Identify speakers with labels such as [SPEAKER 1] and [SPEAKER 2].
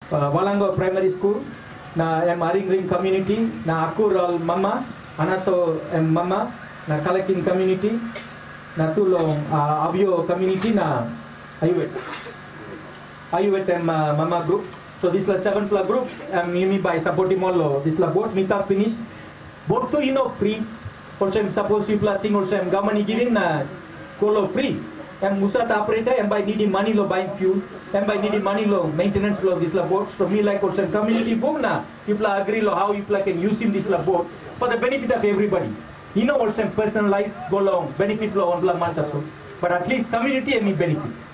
[SPEAKER 1] Walango Primary School, na Aring Ring Community, na Akural Mama, Anato Mama, na Kalakin Community, na Tulong Abio Community, na Ayuet Mama Group. So this is 7 group. Mimi by supporting all this la boat meet up finish. Boat to free. Also suppose you think also government giving na colo free. Musa operator and by needing money lo buying fuel and by needing money lo maintenance lo this la boat. So me like also community book na people agree lo how people can use him this la boat for the benefit of everybody. Also personalized go long benefit lo on la month so. But at least community and me benefit.